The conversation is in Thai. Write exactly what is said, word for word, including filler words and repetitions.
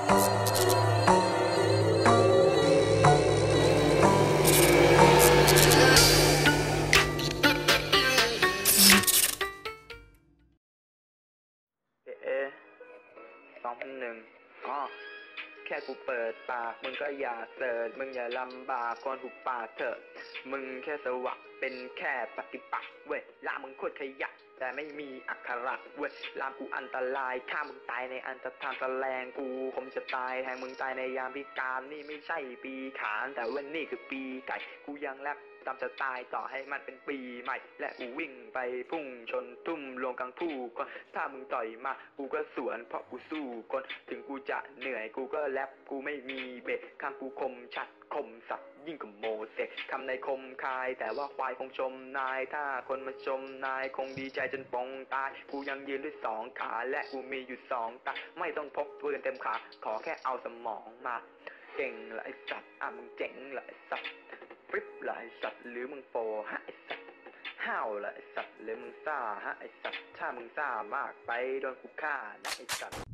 เอสองพันหนึ่งอ๋อแค่กูเปิดปากมึงก็อย่าเสิร์ชมึงอย่าลำบากก่อนกูปากเถอะมึงแค่สวะเป็นแค่ปฏิปักษ์เว้ยลามึงโคตรขยะแต่ไม่มีอักขระเว้ยลามกูอันตรายฆ่ามึงตายในอันตรธานตะแลงกูคมจะตายแทงมึงตายในยามพิการนี่ไม่ใช่ปีขานแต่ว่านี่คือปีไก่กูยังแลบตามจะตายต่อให้มันเป็นปีใหม่และกูวิ่งไปพุ่งชนทุ่มลงกลางผู้ก่อนถ้ามึงต่อยมากูก็สวนเพราะกูสู้ก่อนถึงกูจะเหนื่อยกูก็แลบกูไม่มีเบรกคำกูคมชัดคมสับยิ่งกว่าโมเสกคำในคมคายแต่ว่าควายคงชมนายถ้าคนมาชมนายคงดีใจจนปองตายกูยังยืนด้วยสองขาและกูมีอยู่สองตาไม่ต้องพกปืนเต็มขาขอแค่เอาสมองมาเก่งเหรอไอสัตว์อ่ะมึงเจ๋งเหรอไอสัตว์ฟริปเหรอไอสัตว์หรือมึงโฟฮะไอสัตว์ห้าวเหรอไอสัตว์หรือมึงซ่าฮะไอสัตว์ถ้ามึงซ่ามากไปโดนกูฆ่านะไอสัตว์